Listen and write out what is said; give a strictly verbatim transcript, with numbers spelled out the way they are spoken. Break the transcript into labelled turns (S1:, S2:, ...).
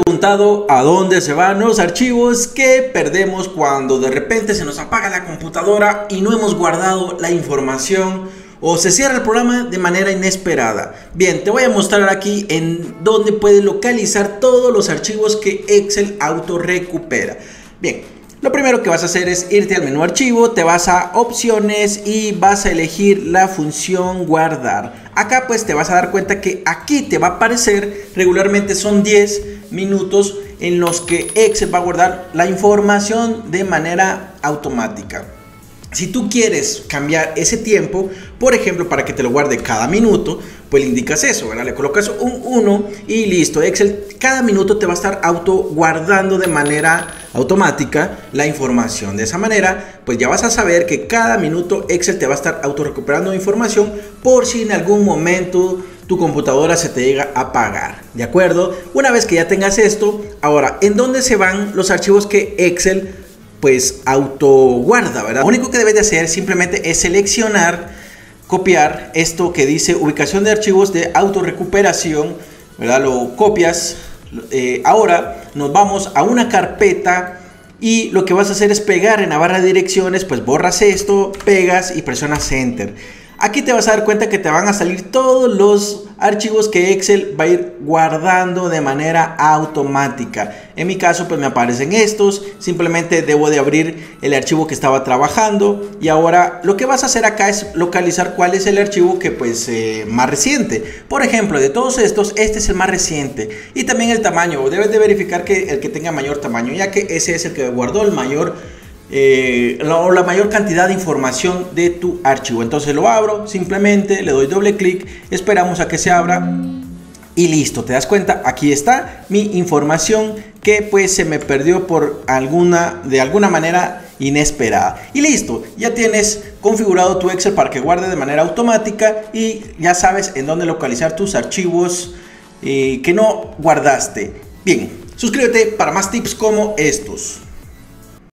S1: Preguntado a dónde se van los archivos que perdemos cuando de repente se nos apaga la computadora y no hemos guardado la información o se cierra el programa de manera inesperada. Bien, te voy a mostrar aquí en dónde puedes localizar todos los archivos que Excel auto recupera. Bien, lo primero que vas a hacer es irte al menú archivo, te vas a opciones y vas a elegir la función guardar. Acá pues te vas a dar cuenta que aquí te va a aparecer, regularmente son diez minutos en los que Excel va a guardar la información de manera automática. Si tú quieres cambiar ese tiempo, por ejemplo, para que te lo guarde cada minuto, pues le indicas eso, ¿verdad? Le colocas un uno y listo. Excel cada minuto te va a estar auto guardando de manera automática la información. De esa manera, pues ya vas a saber que cada minuto Excel te va a estar auto recuperando información por si en algún momento tu computadora se te llega a apagar, ¿de acuerdo? Una vez que ya tengas esto, ahora, ¿en dónde se van los archivos que Excel pues auto guarda, ¿verdad? Lo único que debes de hacer simplemente es seleccionar, copiar esto que dice ubicación de archivos de auto recuperación, ¿verdad? Lo copias. Eh, ahora nos vamos a una carpeta y lo que vas a hacer es pegar en la barra de direcciones, pues borras esto, pegas y presionas enter. Aquí te vas a dar cuenta que te van a salir todos los archivos que Excel va a ir guardando de manera automática. En mi caso pues me aparecen estos, simplemente debo de abrir el archivo que estaba trabajando y ahora lo que vas a hacer acá es localizar cuál es el archivo que pues eh, más reciente. Por ejemplo, de todos estos, este es el más reciente y también el tamaño. Debes de verificar que el que tenga mayor tamaño, ya que ese es el que guardó el mayor Eh, la, la mayor cantidad de información de tu archivo. Entonces lo abro, simplemente le doy doble clic, esperamos a que se abra y listo. Te das cuenta, aquí está mi información que pues se me perdió por alguna de alguna manera inesperada y listo. Ya tienes configurado tu Excel para que guarde de manera automática y ya sabes en dónde localizar tus archivos eh, que no guardaste. Bien, suscríbete para más tips como estos.